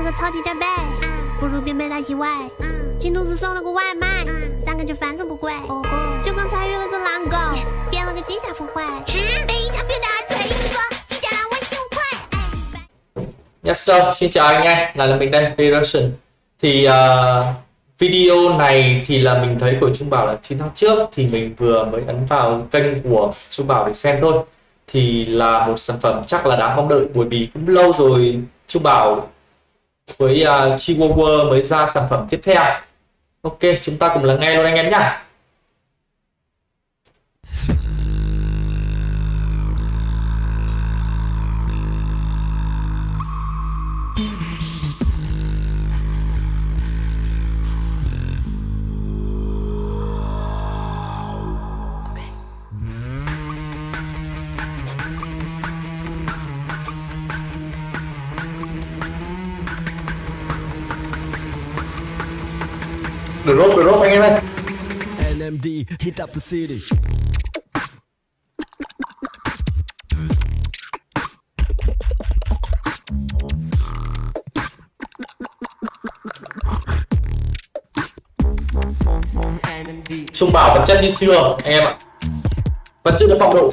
个超级战备，不如别被他意外。金兔子送了个外卖，3个就反正不贵。就刚才约了只狼狗，变了个机甲附会，被一场表达对说机甲让温馨快。 Yes sir, xin chào anh em, lại là mình đây, Reaction. Thì video này thì là mình thấy của Trung Bảo là 9 tháng trước, thì mình vừa mới ấn vào kênh của Trung Bảo để xem thôi. Thì là một sản phẩm chắc là đáng mong đợi, bởi vì cũng lâu rồi Trung Bảo với Chihuahua mới ra sản phẩm tiếp theo. Ok, chúng ta cùng lắng nghe luôn anh em nhé. Drop anh em ơi. LMD hit up the city. Trung Bảo vẫn chất như xưa anh em ạ, vẫn chưa được phong độ.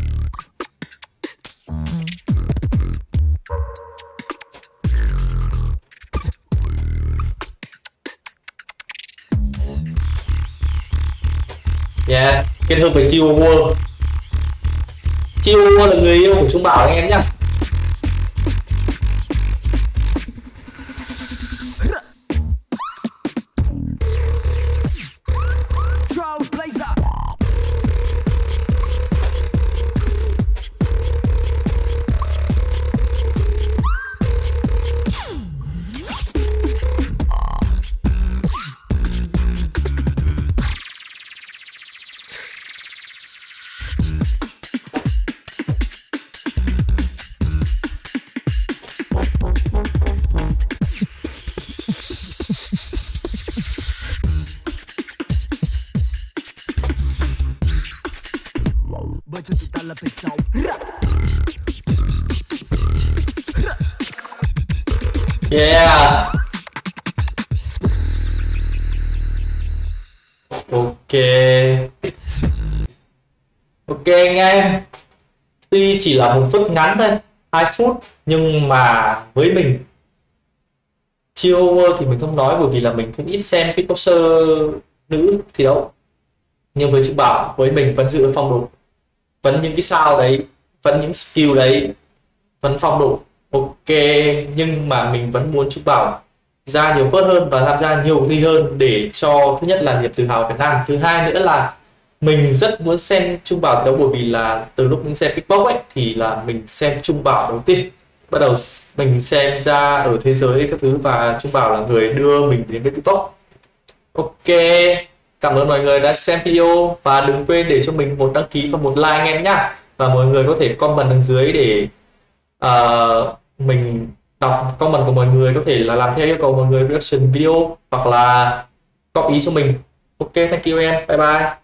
Yes, kết hợp với Chihuahua. Chihuahua là người yêu của Trung Bảo anh em nhé. Yeah. Ok. Ok anh em. Tuy chỉ là 1 phút ngắn thôi, 2 phút, nhưng mà với mình Chihuahua thì mình không nói, bởi vì là mình cũng ít xem kickboxer nữ thi đấu. Nhưng với Trung Bảo, với mình vẫn giữ phong độ, vẫn những cái sao đấy, vẫn những skill đấy, vẫn phong độ. Ok, nhưng mà mình vẫn muốn Trung Bảo ra nhiều vớt hơn và tham gia nhiều thi hơn, để cho thứ nhất là niềm tự hào Việt Nam, thứ hai nữa là mình rất muốn xem Trung Bảo thi đấu, bởi vì là từ lúc mình xem kickbox ấy thì là mình xem Trung Bảo đầu tiên, bắt đầu mình xem ra ở thế giới các thứ, và Trung Bảo là người đưa mình đến với kickbox. Ok, cảm ơn mọi người đã xem video, và đừng quên để cho mình một đăng ký và một like anh em nhá, và mọi người có thể comment bên dưới để mình đọc comment của mọi người, có thể là làm theo yêu cầu mọi người reaction video hoặc là góp ý cho mình. Ok, thank you em, bye bye.